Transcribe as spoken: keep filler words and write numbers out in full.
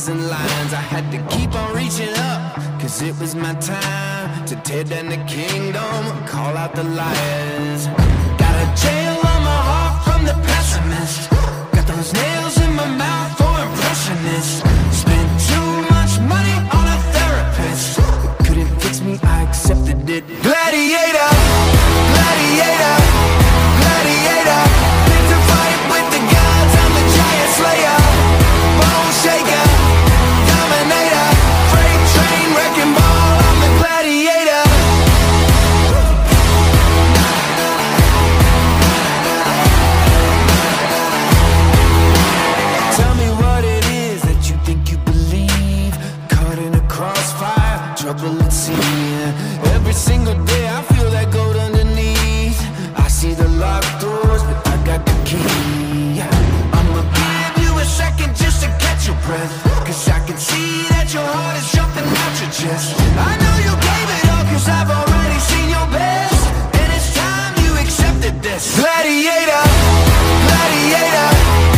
punches and lines. I had to keep on reaching up, cause it was my time to tear down the kingdom, call out the liars. Got a jail on my heart from the pessimist. Got those nails in my mouth for impressionists. Spent too much money on a therapist. It couldn't fix me, I accepted it. Gladiator, gladiator, gladiator. Picked a fight with the gods, I'm the giant slayer. Bone shaker, dominator. Freight train, wrecking ball, I'm the gladiator. Tell me what it is that you think you believe. Caught in a crossfire, trouble at sea. Every single day I feel that gold underneath. I see the locked doors, but I got the key. I'ma give you a second just to catch your breath, cause I can see that your heart is jumping out your chest. I know you gave it all, cause I've already seen your best, and it's time you accepted this. Gladiator, gladiator.